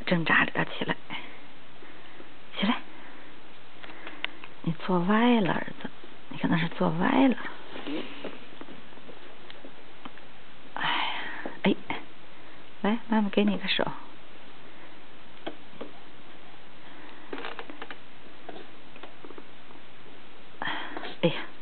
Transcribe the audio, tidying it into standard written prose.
挣扎着要起来，起来！你坐歪了，儿子，你可能是坐歪了。哎呀，哎，来，妈妈给你个手。哎呀。